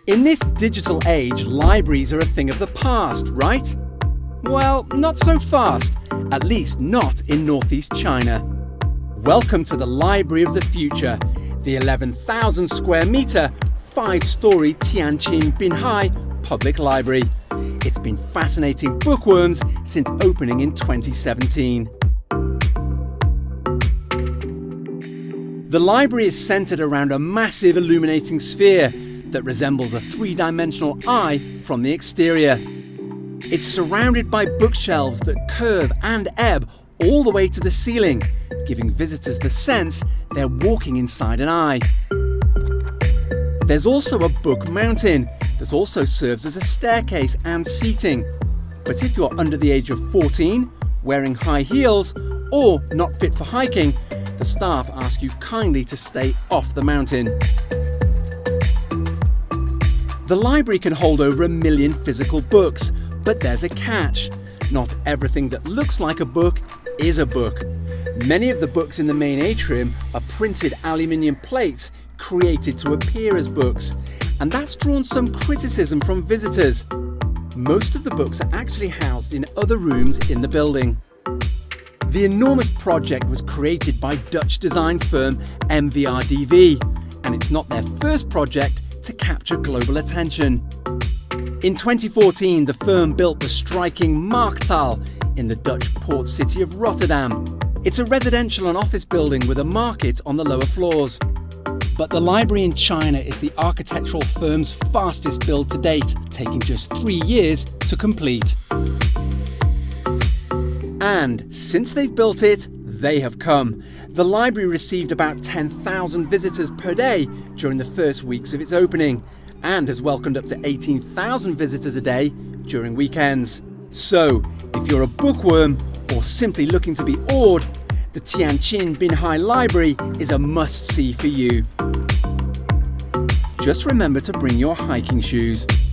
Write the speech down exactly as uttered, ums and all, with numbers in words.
In this digital age, libraries are a thing of the past, right? Well, not so fast, at least not in northeast China. Welcome to the Library of the Future, the eleven thousand square metre, five-storey Tianqin Binhai Public Library. It's been fascinating bookworms since opening in twenty seventeen. The library is centred around a massive illuminating sphere that resembles a three-dimensional eye from the exterior. It's surrounded by bookshelves that curve and ebb all the way to the ceiling, giving visitors the sense they're walking inside an eye. There's also a book mountain that also serves as a staircase and seating. But if you're under the age of fourteen, wearing high heels, or not fit for hiking, the staff ask you kindly to stay off the mountain. The library can hold over a million physical books, but there's a catch. Not everything that looks like a book is a book. Many of the books in the main atrium are printed aluminium plates created to appear as books, and that's drawn some criticism from visitors. Most of the books are actually housed in other rooms in the building. The enormous project was created by Dutch design firm M V R D V, and it's not their first project to capture global attention. In twenty fourteen, the firm built the striking Markthal in the Dutch port city of Rotterdam. It's a residential and office building with a market on the lower floors. But the library in China is the architectural firm's fastest build to date, taking just three years to complete. And since they've built it, they have come. The library received about ten thousand visitors per day during the first weeks of its opening, and has welcomed up to eighteen thousand visitors a day during weekends. So, if you're a bookworm or simply looking to be awed, the Tianqin Binhai Library is a must-see for you. Just remember to bring your hiking shoes.